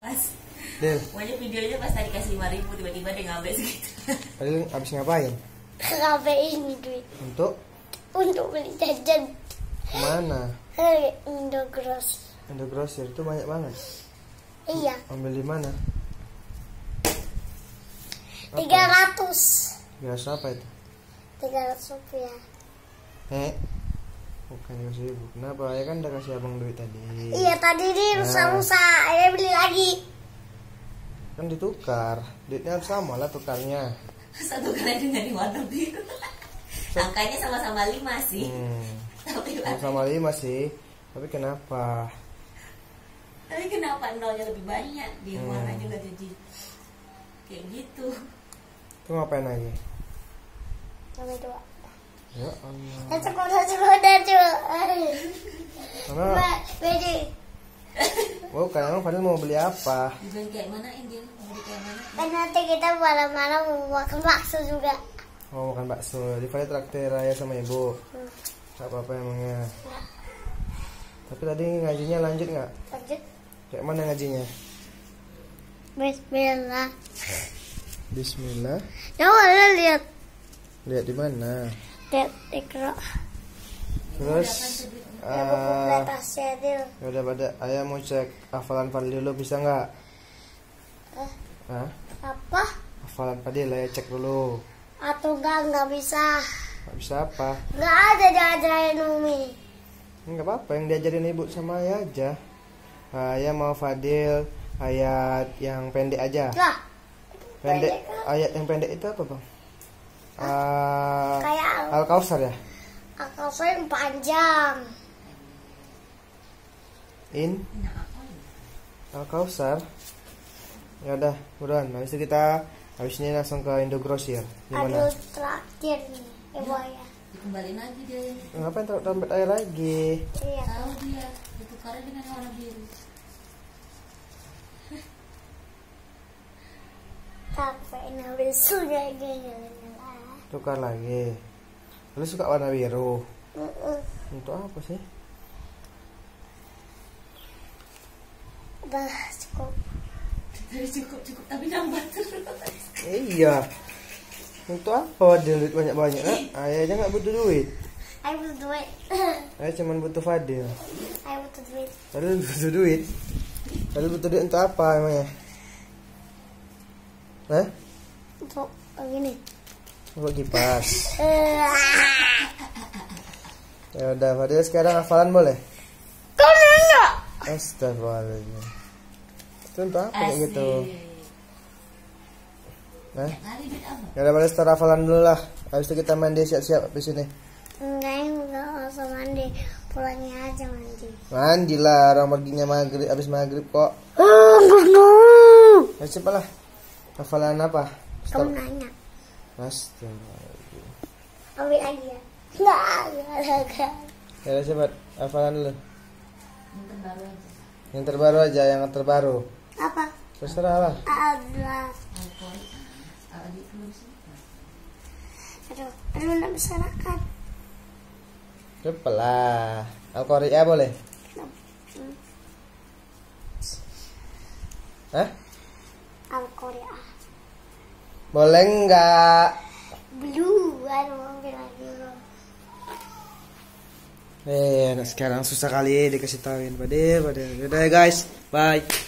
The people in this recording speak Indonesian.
Pas Del, pokoknya videonya pas tadi kasih 5.000 tiba-tiba dia ngambil segitu. Fadil abis ngapain? Ngapain duit? Untuk Beli jajan. kemana? Indogrosir. Indogrosir itu banyak banget. Iya. Ambil di mana? 300. Biasa apa itu? 300 rupiah. Bukan 3.000. Kenapa? Ya kan udah kasih abang duit tadi. Iya tadi dia rusak-rusak. Saya beli lagi. Kan ditukar. Duitnya sama lah tukarnya. Satu kali dengan di warna biru. Angkanya sama-sama 5 sih. Tapi Sama 5 sih. Tapi kenapa? nolnya lebih banyak di warna juga jadi kayak gitu. Itu ngapain lagi? Nomor 2. Ya Allah. Sekolah. Karena Bedi. emang Fadil mau beli apa? Dijual kayak mana Angel? Mau beli kayak mana? Kan nanti kita malam-malam mau makan bakso juga. Mau makan bakso. Di Fadil traktir Raya sama ibu. Gak apa-apa emangnya. Tapi tadi ngajinya lanjut nggak? Lanjut. Kayak mana ngajinya? Bismillah. Bismillah. Coba lihat. Lihat di mana? Lihat Iqra. Terus Atasnya dia. udah pada ayah mau cek hafalan Fadil dulu, bisa nggak? Hah? Apa? Hafalan Fadil ayah cek dulu. Atau enggak bisa. Nggak bisa apa? Enggak ada diajarin Umi. Nggak apa-apa, yang diajarin ibu sama ayah aja. Ayah mau Fadil ayat yang pendek aja. Lah, Pendek. pendek kan? Ayat yang pendek itu apa bang? kayak Al-Kausar ya? akal saya yang panjang. Al-Kausar. Ya udah, buruan. Habis ini langsung ke Indogrosir. Gimana? Aduh, terakhir nih, ibu ya. Dikembaliin lagi dia yang Ngapain taruh dompet ayah lagi? Iya. tahu dia ditukarnya dengan warna biru. Sampai nabisunya gini. Tukar lagi. Lu suka warna biru? Untuk apa sih? Udah cukup. Dari cukup tapi nambah terus. Iya. Untuk apa dia duit banyak-banyak? Ayah aja nggak butuh duit. Ayo butuh duit. Ayah cuma butuh Fadil. Ayo butuh duit. Fadil butuh duit. Fadil butuh duit untuk apa emangnya? Untuk begini. Untuk kipas. Ya udah, Fadil sekarang hafalan boleh? Kamu enggak? Astagfirullahaladzim. Itu untuk apa kayak gitu? Kali duit apa? Ya udah, Fadil start hafalan dulu lah. Habis itu kita mandi siap-siap di sini. Enggak usah mandi. Pulangnya aja mandi. Mandi lah, orang perginya maghrib, habis maghrib kok. Ya cepat lah. Hafalan apa? Kamu nanya. Astagfirullahaladzim. Ambil lagi ya. Enggak. Ya udah cepat, hafalan dulu. Yang terbaru aja. Yang terbaru aja, yang terbaru. Apa? Terserah lah. Ada. Adik belum sih. Aduh, enggak bisa makan. Cepat lah. Al-Qari'ah boleh? Hah? Al-Qari'ah. Boleh enggak? Belum, baru ambil lagi. Anak sekarang susah kali dikasih tahuin. Padahal. Udah ya guys, bye.